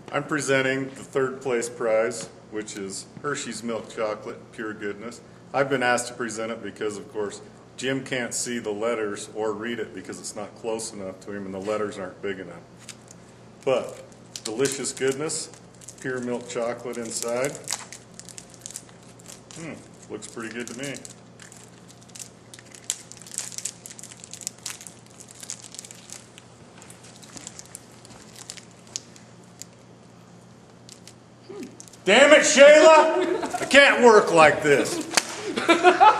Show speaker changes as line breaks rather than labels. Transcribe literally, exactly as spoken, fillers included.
I'm presenting the third place prize, which is Hershey's Milk Chocolate, pure goodness. I've been asked to present it because, of course, Jim can't see the letters or read it because it's not close enough to him and the letters aren't big enough. But delicious goodness, pure milk chocolate inside. Hmm, looks pretty good to me. Damn it, Shayla! I can't work like this.